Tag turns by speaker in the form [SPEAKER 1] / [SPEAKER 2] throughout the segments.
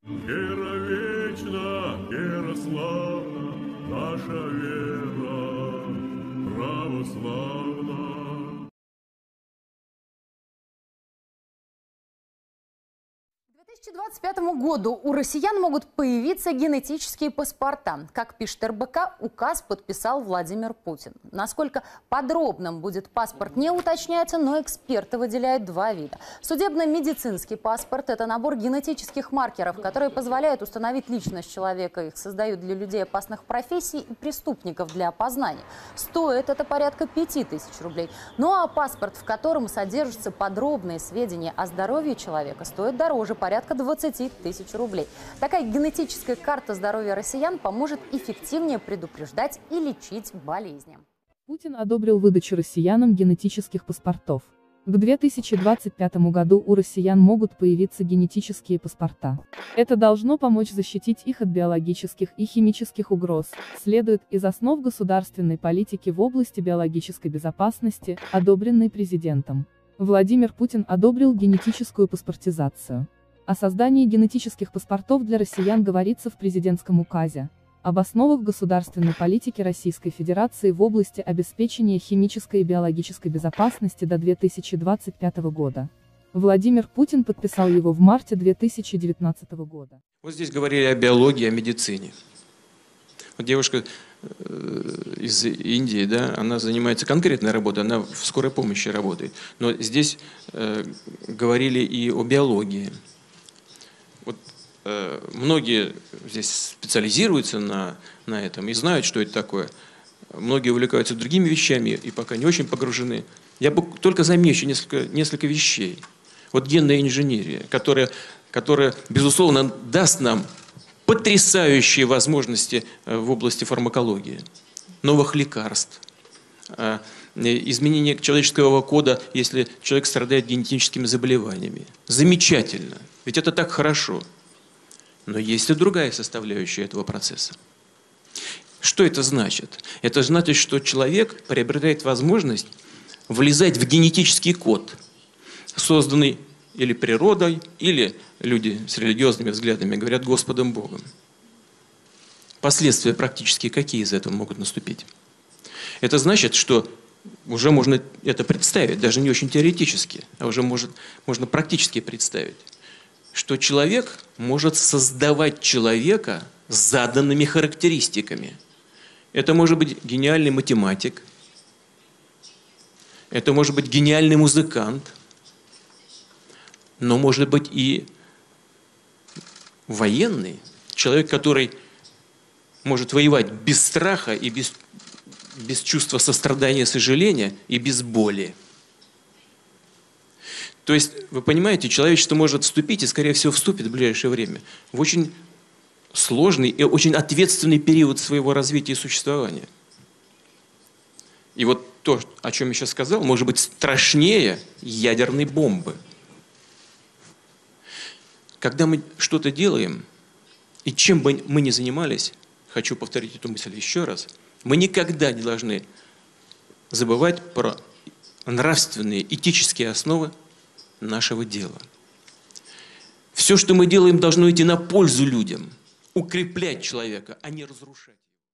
[SPEAKER 1] Вера вечна, вера славна, наша вера православна.
[SPEAKER 2] К 2025 году у россиян могут появиться генетические паспорта. Как пишет РБК, указ подписал Владимир Путин. Насколько подробным будет паспорт, не уточняется, но эксперты выделяют два вида. Судебно-медицинский паспорт – это набор генетических маркеров, которые позволяют установить личность человека. Их создают для людей опасных профессий и преступников для опознания. Стоит это порядка 5000 рублей. Ну а паспорт, в котором содержатся подробные сведения о здоровье человека, стоит дороже, порядка 20 тысяч рублей. Такая генетическая карта здоровья россиян поможет эффективнее предупреждать и лечить болезни.
[SPEAKER 3] Путин одобрил выдачу россиянам генетических паспортов. К 2025 году у россиян могут появиться генетические паспорта. Это должно помочь защитить их от биологических и химических угроз, следует из основ государственной политики в области биологической безопасности, одобренной президентом. Владимир Путин одобрил генетическую паспортизацию. О создании генетических паспортов для россиян говорится в президентском указе об основах государственной политики Российской Федерации в области обеспечения химической и биологической безопасности до 2025 года. Владимир Путин подписал его в марте 2019 года.
[SPEAKER 4] Вот здесь говорили о биологии, о медицине. Вот девушка из Индии, да, она занимается конкретной работой, она в скорой помощи работает. Но здесь говорили и о биологии. Вот, многие здесь специализируются на этом и знают, что это такое. Многие увлекаются другими вещами и пока не очень погружены. Я бы только замечу несколько вещей. Вот генная инженерия, которая, безусловно, даст нам потрясающие возможности в области фармакологии, новых лекарств, изменение человеческого кода, если человек страдает генетическими заболеваниями. Замечательно, ведь это так хорошо. Но есть и другая составляющая этого процесса. Что это значит? Это значит, что человек приобретает возможность влезать в генетический код, созданный или природой, или люди с религиозными взглядами говорят Господом Богом. Последствия практически какие из этого могут наступить? Это значит, что уже можно это представить, даже не очень теоретически, а уже можно практически представить, что человек может создавать человека с заданными характеристиками. Это может быть гениальный математик, это может быть гениальный музыкант, но может быть и военный, человек, который может воевать без страха и без чувства сострадания, сожаления и без боли. То есть, вы понимаете, человечество может вступить, и, скорее всего, вступит в ближайшее время, в очень сложный и очень ответственный период своего развития и существования. И вот то, о чем я сейчас сказал, может быть страшнее ядерной бомбы. Когда мы что-то делаем, и чем бы мы ни занимались, хочу повторить эту мысль еще раз, мы никогда не должны забывать про нравственные, этические основы нашего дела. Все, что мы делаем, должно идти на пользу людям, укреплять человека, а не разрушать.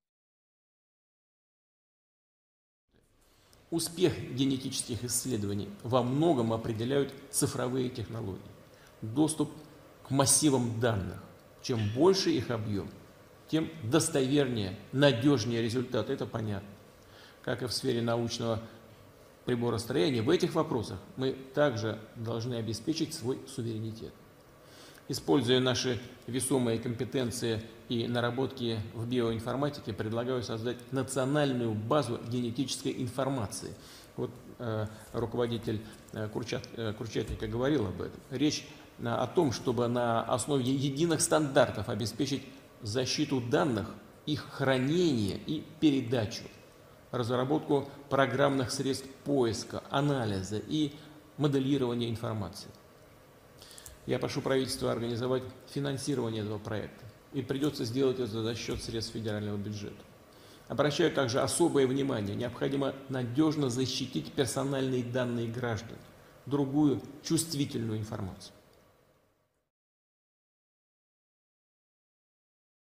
[SPEAKER 5] Успех генетических исследований во многом определяют цифровые технологии. Доступ к массивам данных. Чем больше их объем, тем достовернее, надежнее результат. Это понятно. Как и в сфере научного приборостроения, в этих вопросах мы также должны обеспечить свой суверенитет. Используя наши весомые компетенции и наработки в биоинформатике, предлагаю создать национальную базу генетической информации. Вот руководитель Курчатника говорил об этом. Речь о том, чтобы на основе единых стандартов обеспечить защиту данных, их хранение и передачу, разработку программных средств поиска, анализа и моделирования информации. Я прошу правительство организовать финансирование этого проекта, и придется сделать это за счет средств федерального бюджета. Обращаю также особое внимание, необходимо надежно защитить персональные данные граждан, другую чувствительную информацию.